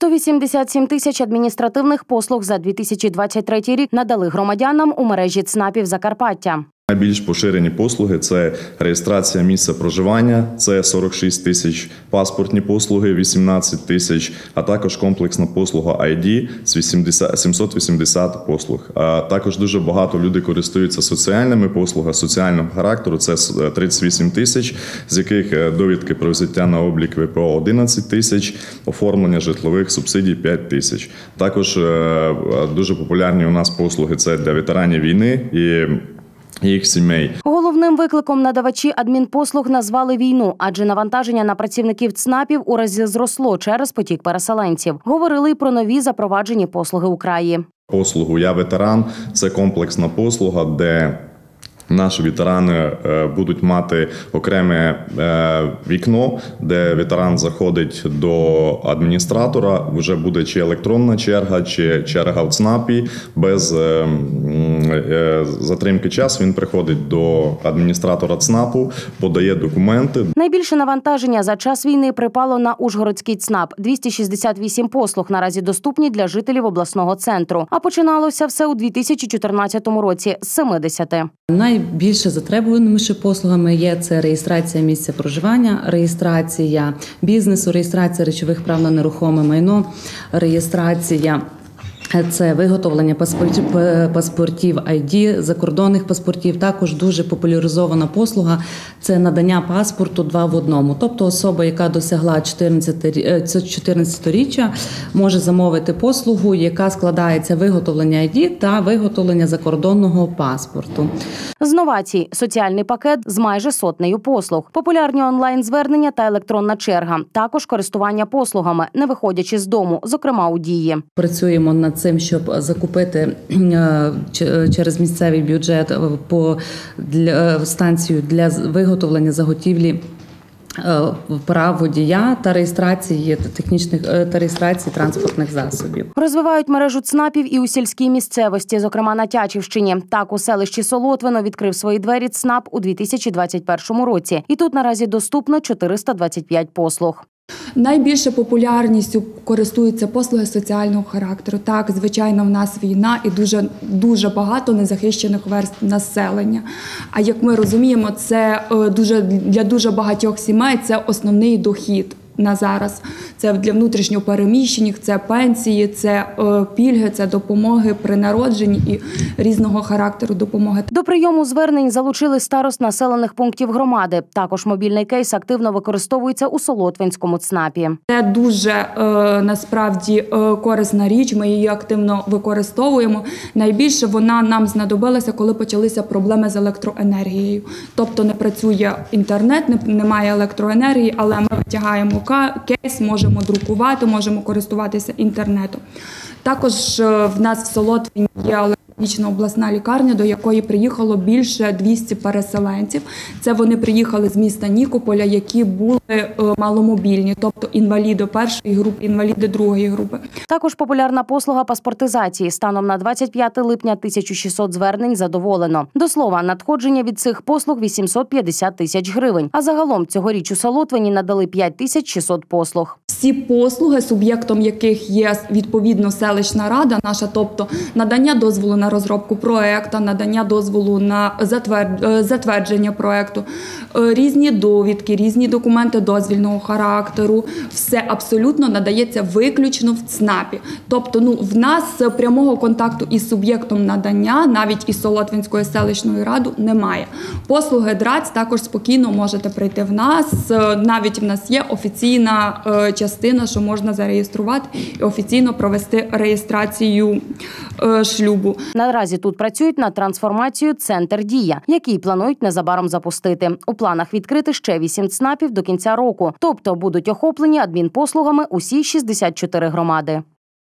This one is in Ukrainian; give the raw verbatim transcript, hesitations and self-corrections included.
сто вісімдесят сім тисяч адміністративних послуг за дві тисячі двадцять третій рік надали громадянам у мережі ЦНАПів Закарпаття. Найбільш поширені послуги – це реєстрація місця проживання, це сорок шість тисяч, паспортні послуги – вісімнадцять тисяч, а також комплексна послуга ай ді – сімсот вісімдесят послуг. А також дуже багато людей користуються соціальними послугами соціального характеру – це тридцять вісім тисяч, з яких довідки про взяття на облік ВПО – одинадцять тисяч, оформлення житлових субсидій – п'ять тисяч. Також дуже популярні у нас послуги – це для ветеранів війни і їх сімей. Головним викликом надавачі адмінпослуг назвали війну, адже навантаження на працівників ЦНАПів у разі зросло через потік переселенців. Говорили й про нові запроваджені послуги у краї. Послугу «Я ветеран» – це комплексна послуга, де наші ветерани будуть мати окреме вікно, де ветеран заходить до адміністратора, вже буде чи електронна черга, чи черга в ЦНАПі. Без затримки часу він приходить до адміністратора ЦНАПу, подає документи. Найбільше навантаження за час війни припало на Ужгородський ЦНАП. двісті шістдесят вісім послуг наразі доступні для жителів обласного центру. А починалося все у дві тисячі чотирнадцятому році з семидесяти. Найбільше затребуваними послугами є це реєстрація місця проживання, реєстрація бізнесу, реєстрація речових прав на нерухоме майно, реєстрація це виготовлення паспортів, паспортів ай ді, закордонних паспортів. Також дуже популяризована послуга – це надання паспорту два в одному. Тобто особа, яка досягла чотирнадцятиріччя, може замовити послугу, яка складається виготовлення ай ді та виготовлення закордонного паспорту. З новацій – соціальний пакет з майже сотнею послуг, популярні онлайн-звернення та електронна черга. Також користування послугами, не виходячи з дому, зокрема у Дії. Працюємо над цим, щоб закупити через місцевий бюджет по для, станцію для виготовлення заготівлі прав водія та реєстрації технічних та реєстрації транспортних засобів. Розвивають мережу ЦНАПів і у сільській місцевості, зокрема на Тячівщині. Так, у селищі Солотвино відкрив свої двері ЦНАП у дві тисячі двадцять першому році. І тут наразі доступно чотириста двадцять п'ять послуг. Найбільше популярністю користуються послуги соціального характеру. Так, звичайно, в нас війна і дуже, дуже багато незахищених верств населення. А як ми розуміємо, це дуже, для дуже багатьох сімей це основний дохід на зараз. Це для внутрішньопереміщених, це пенсії, це пільги, це допомоги при народженні і різного характеру допомоги. До прийому звернень залучили старост населених пунктів громади. Також мобільний кейс активно використовується у Солотвинському ЦНАПі. Це дуже, насправді, корисна річ, ми її активно використовуємо. Найбільше вона нам знадобилася, коли почалися проблеми з електроенергією. Тобто не працює інтернет, немає електроенергії, але ми витягаємо кейс, можемо друкувати, можемо користуватися інтернетом. Також в нас в Солотвині є алергічна обласна лікарня, до якої приїхало більше двісті переселенців. Це вони приїхали з міста Нікополя, які були маломобільні, тобто інваліди першої групи, інваліди другої групи. Також популярна послуга паспортизації. Станом на двадцять п'яте липня тисяча шістсот звернень задоволено. До слова, надходження від цих послуг вісімсот п'ятдесят тисяч гривень. А загалом цьогоріч у Солотвині надали п'ять тисяч шістсот послуг. Всі послуги, суб'єктом яких є відповідно селищна рада наша, тобто надання дозволу на розробку проекту, надання дозволу на затвердження проекту, різні довідки, різні документи дозвільного характеру, все абсолютно надається виключно в ЦНАПі. Тобто ну, в нас прямого контакту із суб'єктом надання, навіть із Солотвинською селищною радою, немає. Послуги ДРАЦ також спокійно можете прийти в нас, навіть в нас є офіційна частина, що можна зареєструвати і офіційно провести реєстрацію шлюбу. Наразі тут працюють над трансформацією «Центр Дія», який планують незабаром запустити. У планах відкрити ще вісім ЦНАПів до кінця року. Тобто будуть охоплені адмінпослугами усі шістдесят чотири громади.